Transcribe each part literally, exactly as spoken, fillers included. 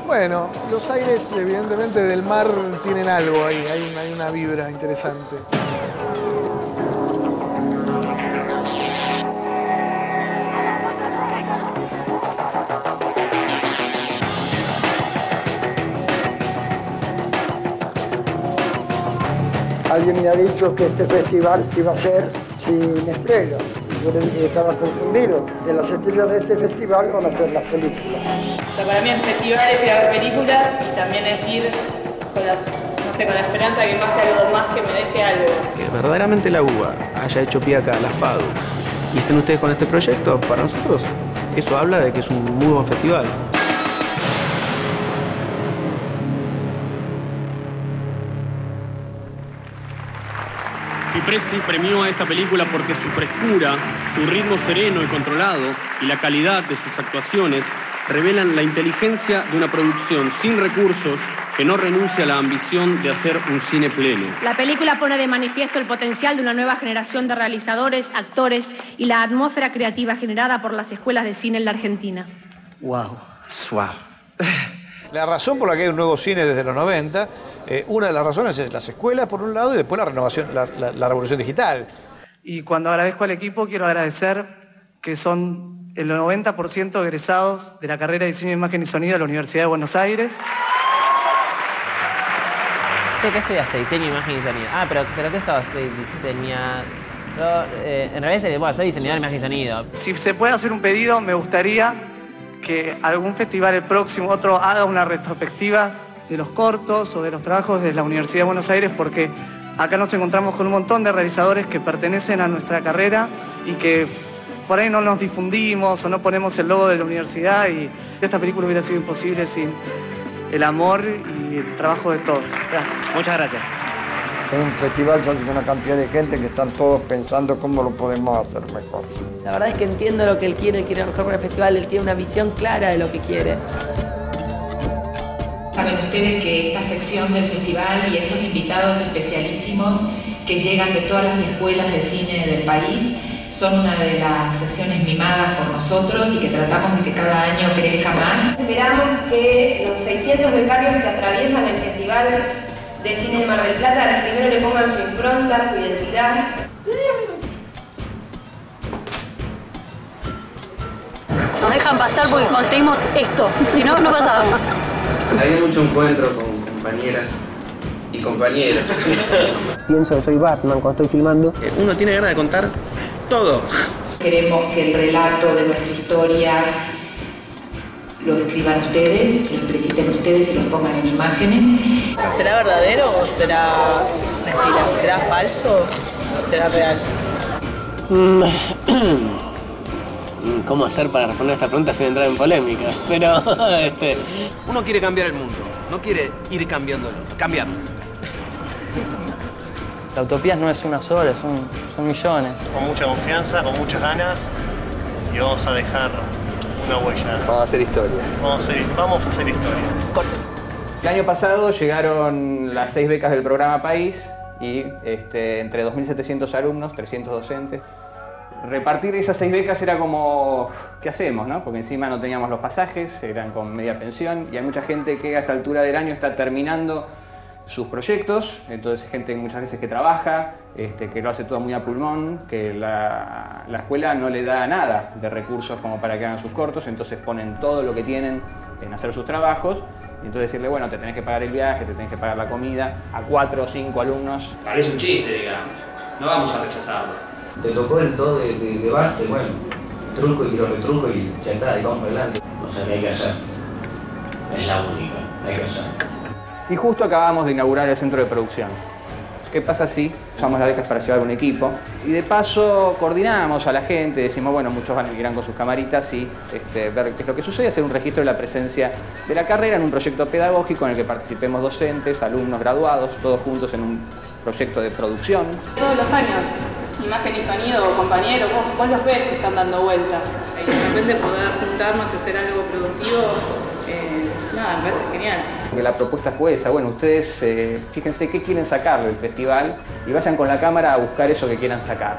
Bueno, los aires, evidentemente, del mar tienen algo ahí, hay una, hay una vibra interesante. Alguien me ha dicho que este festival iba a ser sin estrellas. Yo le dije que estaba confundido. Que las estrellas de este festival van a ser las películas. O sea, para mí el festival es ir a ver películas y también es ir con, las, no sé, con la esperanza de que pase algo más que me deje algo. Que verdaderamente la U B A haya hecho pie acá, la FADU, y estén ustedes con este proyecto, para nosotros eso habla de que es un muy buen festival. Cipresi premió a esta película porque su frescura, su ritmo sereno y controlado y la calidad de sus actuaciones revelan la inteligencia de una producción sin recursos que no renuncia a la ambición de hacer un cine pleno. La película pone de manifiesto el potencial de una nueva generación de realizadores, actores y la atmósfera creativa generada por las escuelas de cine en la Argentina. ¡Wow! ¡Suave! La razón por la que hay un nuevo cine desde los noventa, eh, una de las razones es las escuelas, por un lado, y después la renovación, la, la, la revolución digital. Y cuando agradezco al equipo, quiero agradecer que son el noventa por ciento egresados de la carrera de Diseño, Imagen y Sonido de la Universidad de Buenos Aires. Che, ¿qué estudiaste? Diseño, Imagen y Sonido. Ah, pero, pero ¿qué sos? De diseñar... No, eh, en realidad, bueno, soy diseñador de imagen y sonido. Si se puede hacer un pedido, me gustaría que algún festival, el próximo, otro, haga una retrospectiva de los cortos o de los trabajos de la Universidad de Buenos Aires, porque acá nos encontramos con un montón de realizadores que pertenecen a nuestra carrera y que por ahí no nos difundimos o no ponemos el logo de la universidad, y esta película hubiera sido imposible sin el amor y el trabajo de todos. Gracias. Muchas gracias. En un festival se hace con una cantidad de gente que están todos pensando cómo lo podemos hacer mejor. La verdad es que entiendo lo que él quiere, él quiere lo mejor para el festival, él tiene una visión clara de lo que quiere. Saben ustedes que esta sección del festival y estos invitados especialísimos que llegan de todas las escuelas de cine del país son una de las secciones mimadas por nosotros y que tratamos de que cada año crezca más. Esperamos que los seiscientos becarios que atraviesan el Festival de Cine de Mar del Plata primero le pongan su impronta, su identidad. Nos dejan pasar porque conseguimos esto, si no, no pasábamos. Había mucho encuentro con compañeras y compañeros. Pienso que soy Batman cuando estoy filmando. Uno tiene ganas de contar todo. Queremos que el relato de nuestra historia lo escriban ustedes, lo expliciten ustedes y lo pongan en imágenes. ¿Será verdadero o será mentira? ¿Será falso o será real? ¿Cómo hacer para responder esta pregunta sin entrar en polémica? Pero, este... Uno quiere cambiar el mundo, no quiere ir cambiándolo, cambiarlo. La utopía no es una sola, son, son millones. Con mucha confianza, con muchas ganas, y vamos a dejar una huella. Vamos a hacer historia. Vamos a hacer, vamos a hacer historia. Cortes. El año pasado llegaron las seis becas del programa País y este, entre dos mil setecientos alumnos, trescientos docentes. Repartir esas seis becas era como, ¿qué hacemos, no? Porque encima no teníamos los pasajes, eran con media pensión, y hay mucha gente que a esta altura del año está terminando sus proyectos, entonces gente muchas veces que trabaja, este, que lo hace todo muy a pulmón, que la, la escuela no le da nada de recursos como para que hagan sus cortos, entonces ponen todo lo que tienen en hacer sus trabajos, y entonces decirle, bueno, te tenés que pagar el viaje, te tenés que pagar la comida, a cuatro o cinco alumnos. Parece un chiste, digamos, no vamos a rechazarlo. Te tocó el do de, de, de base, bueno, truco y lo retruco y ya está, y vamos para adelante. O sea que hay que hacer, es la única, hay que hacer. Y justo acabamos de inaugurar el centro de producción. ¿Qué pasa si usamos las becas para llevar un equipo? Y de paso coordinamos a la gente, decimos, bueno, muchos van a irán con sus camaritas y este, ver qué es lo que sucede, hacer un registro de la presencia de la carrera en un proyecto pedagógico en el que participemos docentes, alumnos graduados, todos juntos en un proyecto de producción. Todos los años, imagen y sonido, compañeros, vos, vos los ves que están dando vueltas. Y de repente poder juntarnos y hacer algo productivo, eh, nada, me parece genial. Porque la propuesta fue esa, bueno, ustedes eh, fíjense qué quieren sacar del festival y vayan con la cámara a buscar eso que quieran sacar.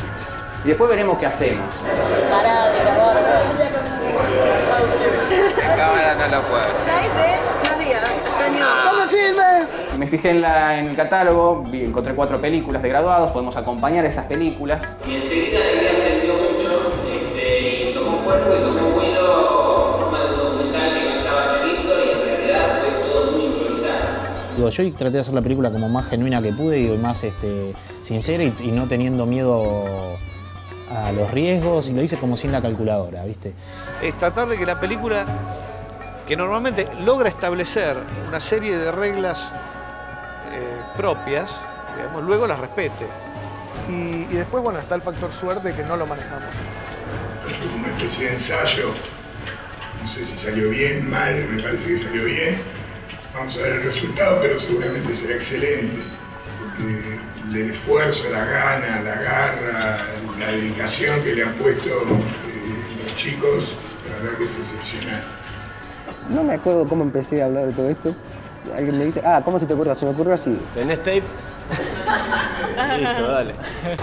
Y después veremos qué hacemos. Pará de grabar. cámara no lo puedo decir. seis de dos días, Cañón. ¿Cómo filme? Me fijé en, la, en el catálogo, vi, encontré cuatro películas de graduados, podemos acompañar esas películas. Y enseguida ahí aprendió mucho, este, y tomó cuerpo y tomó vuelo en forma de un documental que no estaba previsto y en realidad fue todo muy improvisado. Digo, yo traté de hacer la película como más genuina que pude y más este, sincera y, y no teniendo miedo a los riesgos, y lo hice como sin la calculadora, ¿viste? Es tratar de que la película, que normalmente logra establecer una serie de reglas eh, propias, digamos, luego las respete. Y, y después, bueno, está el factor suerte que no lo manejamos. Es como una especie de ensayo. No sé si salió bien, mal, me parece que salió bien. Vamos a ver el resultado, pero seguramente será excelente. Porque el esfuerzo, la gana, la garra, la dedicación que le han puesto eh, los chicos, la verdad que es excepcional. No me acuerdo cómo empecé a hablar de todo esto. Alguien me dice, ah, ¿cómo se te ocurrió? Se me ocurrió así. ¿Tenés tape? Listo, dale.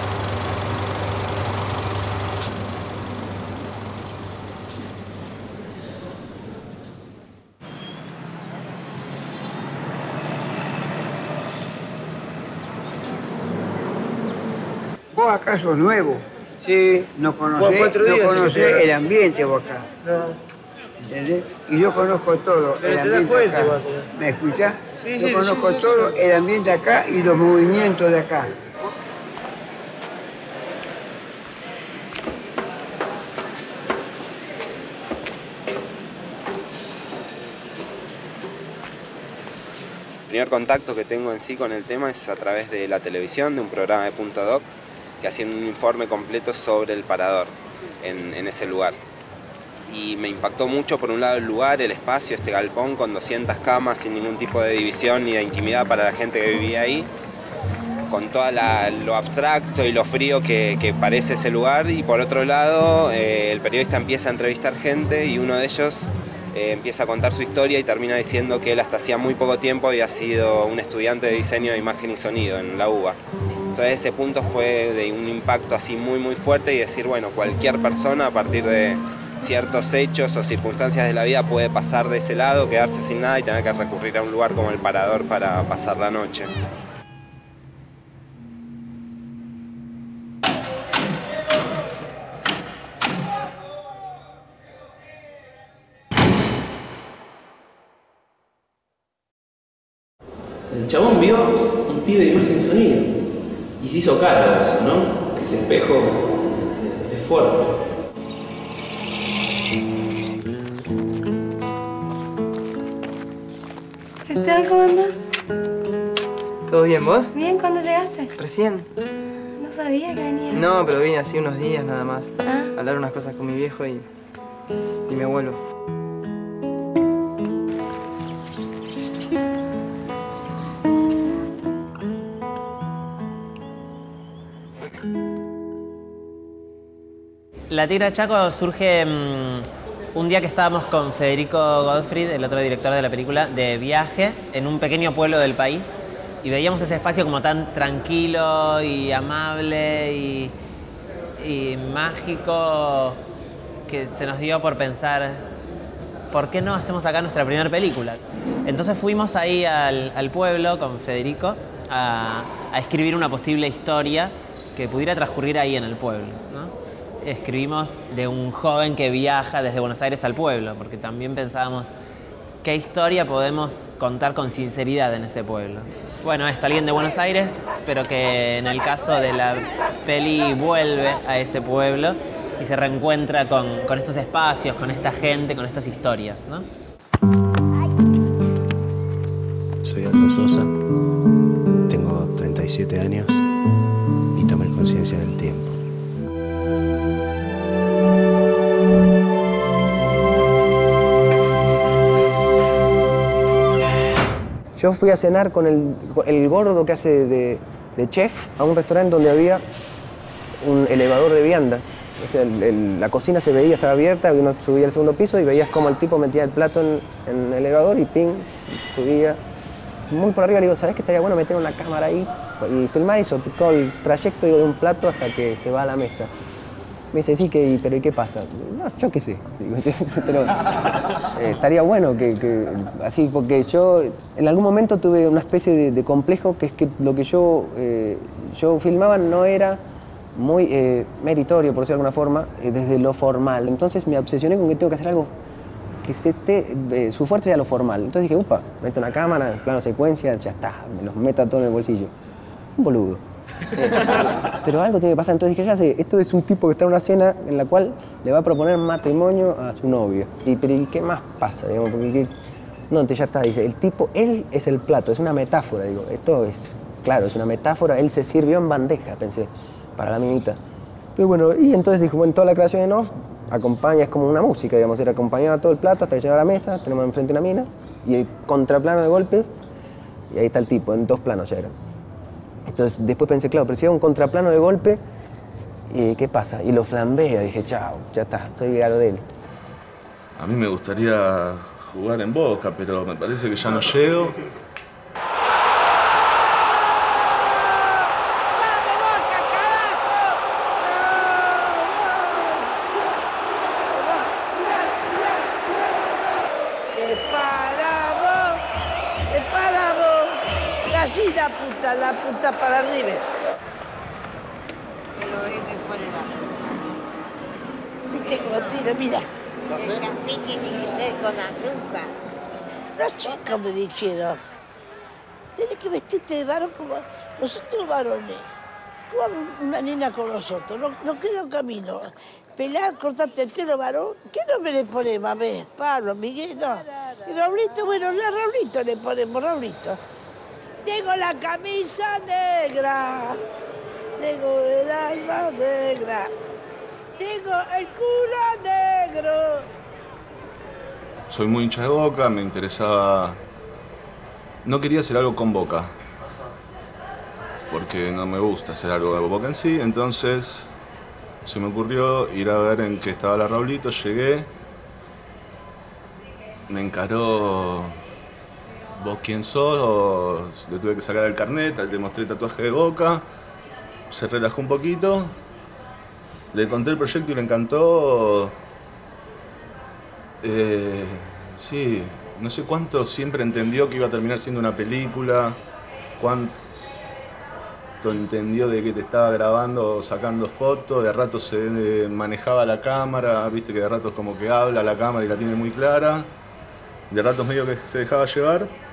¿Vos acá sos nuevo? Sí. No conocés, cuatro días, no conocés sí, el ambiente vos acá. No. ¿Entendés? Y yo conozco todo Pero el te das ambiente cuenta, acá. igual. ¿Me escuchás? Sí, yo sí, conozco sí, sí, todo sí. el ambiente acá y los movimientos de acá. El primer contacto que tengo en sí con el tema es a través de la televisión, de un programa de Punto Doc, que hacía un informe completo sobre el parador en, en ese lugar. Y me impactó mucho, por un lado, el lugar, el espacio, este galpón con doscientas camas, sin ningún tipo de división ni de intimidad para la gente que vivía ahí, con todo lo abstracto y lo frío que, que parece ese lugar. Y por otro lado, eh, el periodista empieza a entrevistar gente y uno de ellos eh, empieza a contar su historia y termina diciendo que él hasta hacía muy poco tiempo había sido un estudiante de diseño de imagen y sonido en la UBA. Entonces ese punto fue de un impacto así muy muy fuerte y decir, bueno, cualquier persona a partir de ciertos hechos o circunstancias de la vida puede pasar de ese lado, quedarse sin nada y tener que recurrir a un lugar como el Parador para pasar la noche. El chabón vio un pibe de imagen y sonido y se hizo cargo de eso, ¿no? Ese espejo es fuerte. Esteban, ¿cómo andás? ¿Todo bien, vos? Bien, ¿cuándo llegaste? Recién. No sabía que venías. No, pero vine así unos días nada más. Ah. A hablar unas cosas con mi viejo y, y me vuelvo. La Tigra Chaco surge mmm, un día que estábamos con Federico Gottfried, el otro director de la película, de viaje en un pequeño pueblo del país y veíamos ese espacio como tan tranquilo y amable y, y mágico que se nos dio por pensar, ¿por qué no hacemos acá nuestra primera película? Entonces fuimos ahí al, al pueblo con Federico a, a escribir una posible historia que pudiera transcurrir ahí en el pueblo, ¿no? Escribimos de un joven que viaja desde Buenos Aires al pueblo, porque también pensábamos qué historia podemos contar con sinceridad en ese pueblo. Bueno, esto, alguien de Buenos Aires, pero que en el caso de la peli vuelve a ese pueblo y se reencuentra con, con estos espacios, con esta gente, con estas historias, ¿no? Soy Aldo Sosa, tengo treinta y siete años y tomé conciencia del tiempo. Yo fui a cenar con el, el gordo que hace de, de chef a un restaurante donde había un elevador de viandas. O sea, el, el, la cocina se veía, estaba abierta, y uno subía al segundo piso y veías cómo el tipo metía el plato en, en el elevador y ping, subía. Muy por arriba le digo, ¿sabés que estaría bueno meter una cámara ahí y filmar eso, todo el trayecto digo, de un plato hasta que se va a la mesa? Me dice, sí, que, pero ¿y qué pasa? No, yo qué sé. Digo, pero eh, estaría bueno que, que así, porque yo en algún momento tuve una especie de, de complejo, que es que lo que yo, eh, yo filmaba no era muy eh, meritorio, por decirlo de alguna forma, eh, desde lo formal. Entonces me obsesioné con que tengo que hacer algo que se esté, eh, su fuerte sea lo formal. Entonces dije, upa, meto una cámara, plano secuencia, ya está, me los meto todo en el bolsillo. Un boludo. Eh, pero algo tiene que pasar. Entonces dije, ya sé, esto es un tipo que está en una cena en la cual le va a proponer matrimonio a su novio. Y, pero ¿y qué más pasa? Digamos, porque, ¿qué? No, entonces ya está, dice, el tipo, él es el plato, es una metáfora. Digo, esto es, claro, es una metáfora, él se sirvió en bandeja, pensé, para la minita. Entonces, bueno, y entonces dije, bueno, toda la creación en off acompaña, es como una música, digamos, era acompañaba todo el plato hasta que llegaba a la mesa, tenemos enfrente una mina, y el contraplano de golpe, y ahí está el tipo, en dos planos ya era. Entonces después pensé, claro, pero si hago un contraplano de golpe, ¿y qué pasa? Y lo flambea, dije, chao, ya está, soy Gardel. A mí me gustaría jugar en Boca, pero me parece que ya no llego. La punta, la punta para arriba. Pero es mejor el azúcar. ¿Viste cómo tira? Mira. El café tiene que ser con azúcar. Los chicos me dijeron, tenés que vestirte de varón como nosotros varones. Como una nena con nosotros. No, no queda un camino. Pelar, cortarte el pelo varón. ¿Qué nombre le ponemos? A ver, Pablo, Miguel, no. Y Raulito, bueno, la Raulito le ponemos, Raulito. Tengo la camisa negra, tengo el alma negra, tengo el culo negro. Soy muy hincha de Boca, me interesaba... No quería hacer algo con Boca, porque no me gusta hacer algo de Boca en sí, entonces se me ocurrió ir a ver en qué estaba la Raulito, llegué, me encaró... ¿Vos quién sos? O le tuve que sacar el carnet, le mostré el tatuaje de Boca, se relajó un poquito, le conté el proyecto y le encantó. Eh, sí, no sé cuánto siempre entendió que iba a terminar siendo una película, cuánto entendió de que te estaba grabando o sacando fotos, de ratos se manejaba la cámara, viste que de ratos como que habla la cámara y la tiene muy clara, de ratos medio que se dejaba llevar.